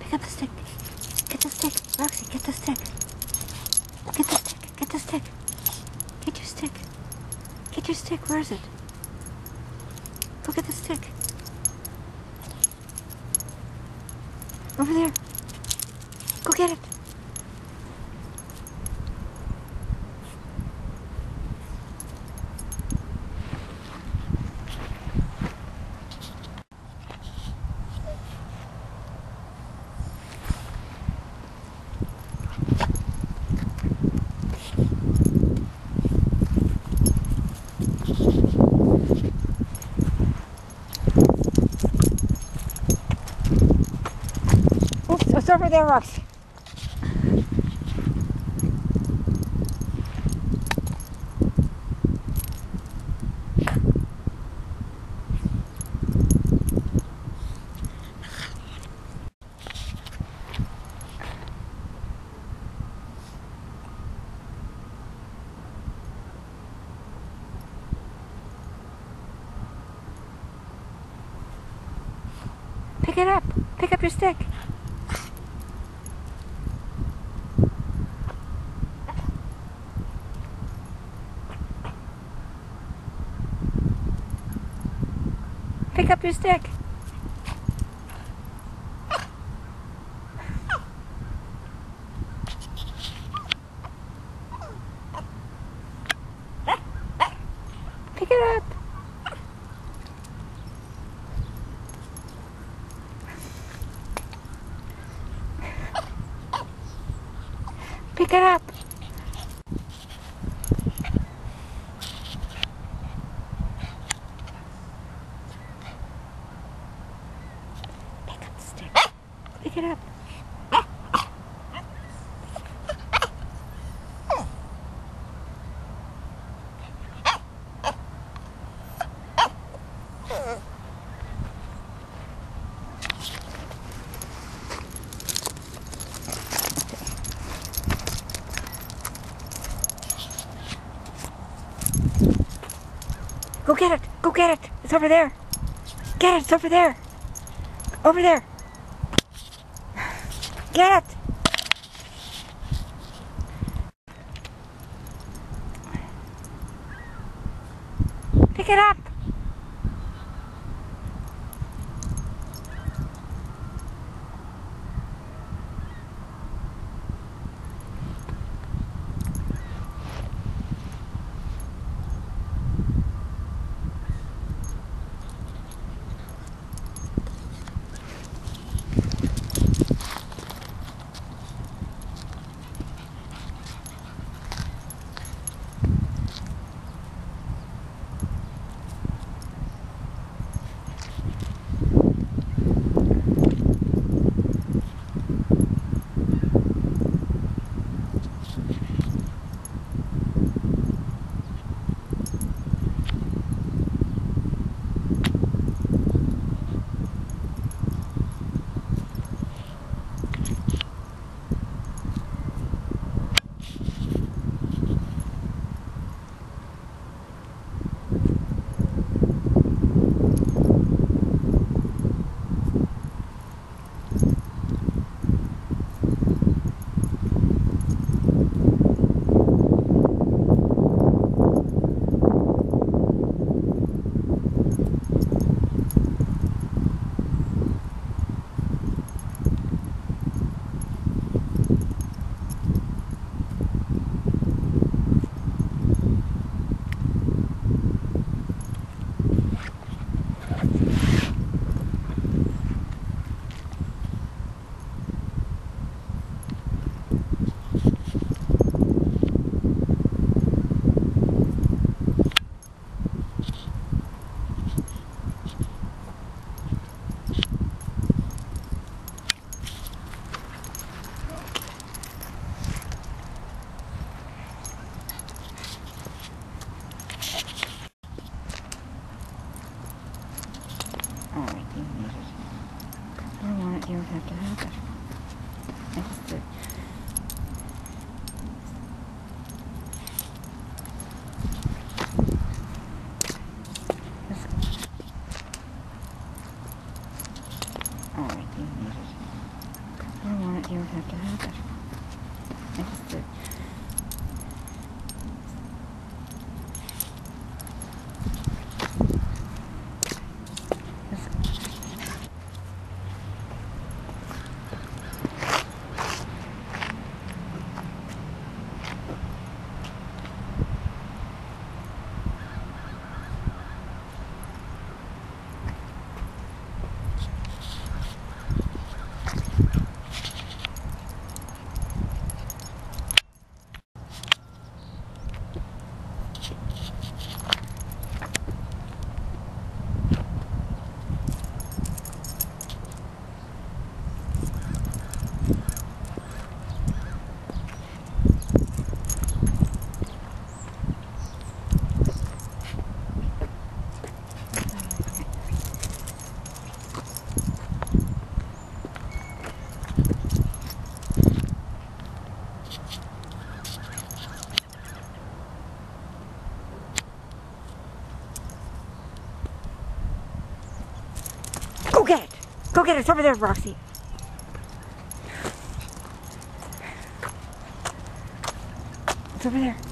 Pick up the stick. Get the stick. Roxie, get the stick. Get the stick. Get the stick. Get your stick. Get your stick. Where is it? Go get the stick. Over there. Go get it. Oops, it's over there, Roxie. Pick it up. Pick up your stick. Pick up your stick. Pick it up. Pick it up. Pick up the stick. Pick it up. Go get it! Go get it! It's over there! Get it! It's over there! Over there! Get it! Pick it up! You don't have to have it. That's it. Alright, you need it. I don't want it. You don't have to have it. I just did. Go get it! Go get it! It's over there, Roxie. It's over there.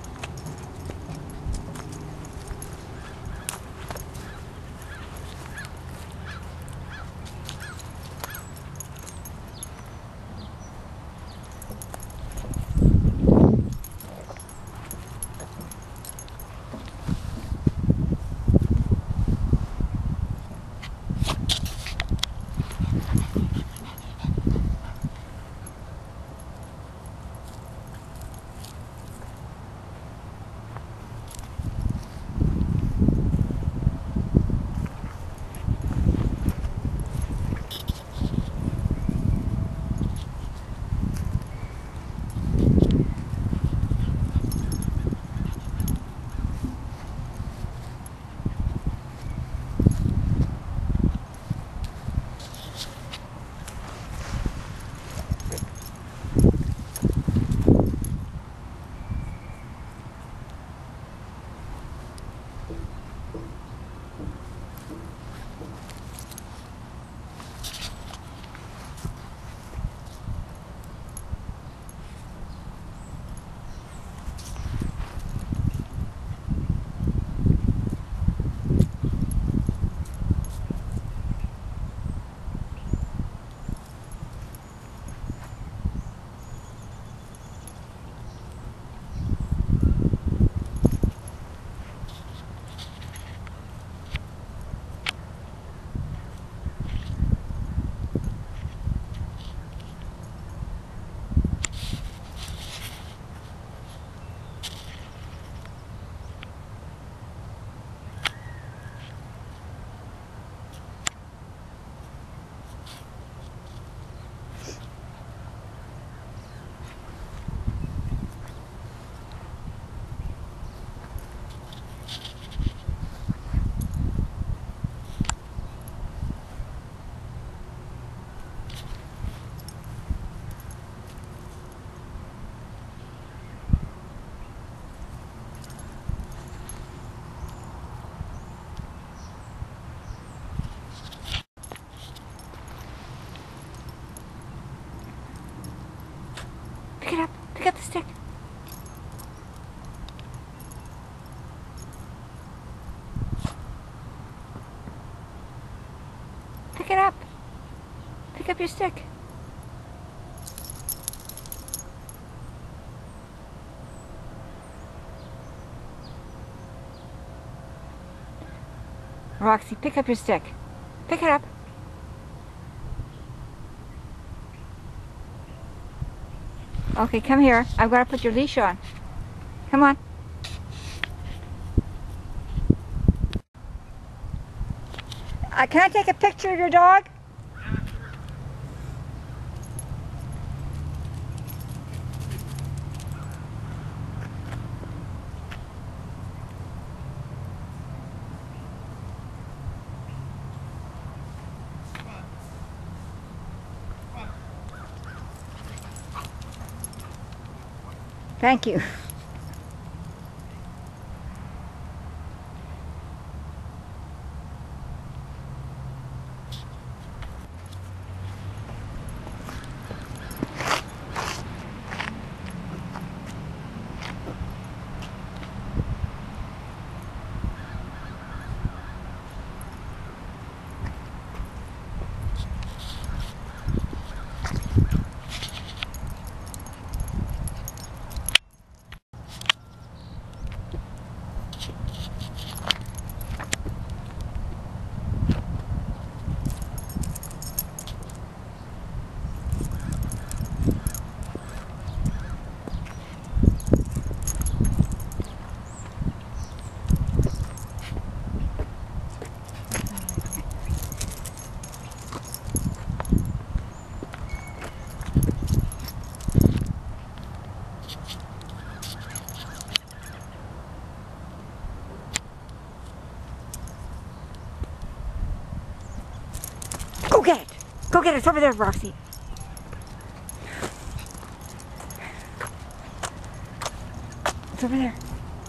Pick it up. Pick up the stick. Pick it up. Pick up your stick. Roxie, pick up your stick. Pick it up. Okay, come here. I've got to put your leash on. Come on. Can I take a picture of your dog? Thank you. get it. Go get it. It's over there, Roxie. It's over there.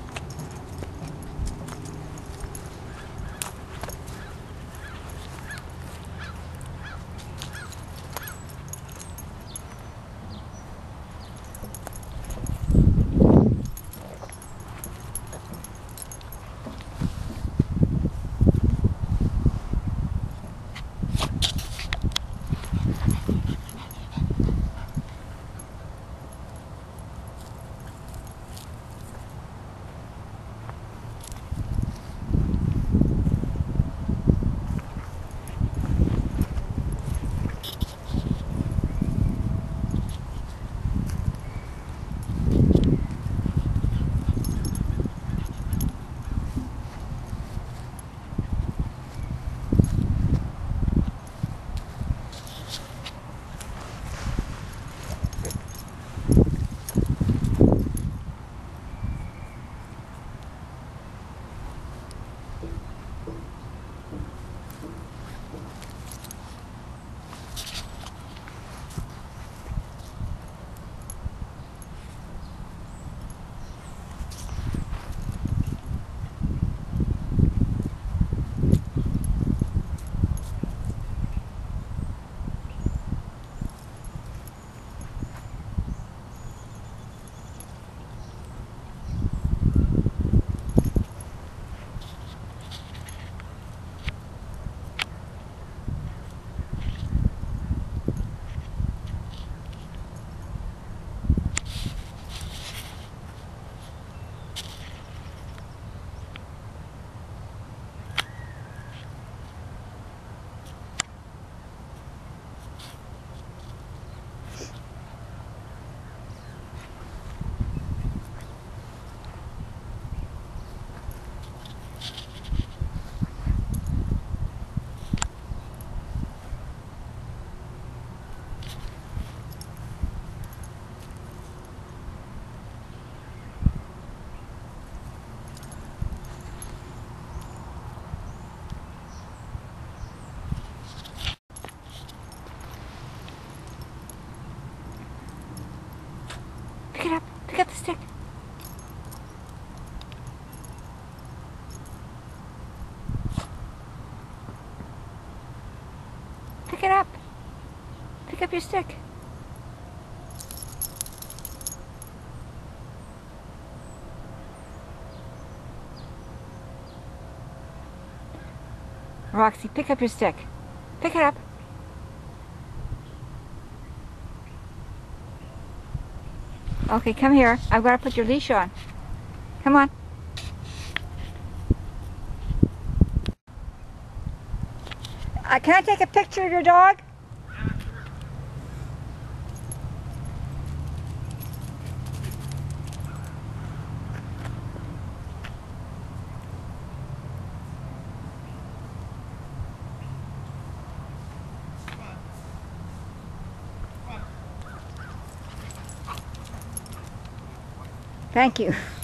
Pick it up. Pick up the stick. Pick it up. Pick up your stick. Roxie, pick up your stick. Pick it up. Okay, come here. I've got to put your leash on. Come on. Can I take a picture of your dog? Thank you.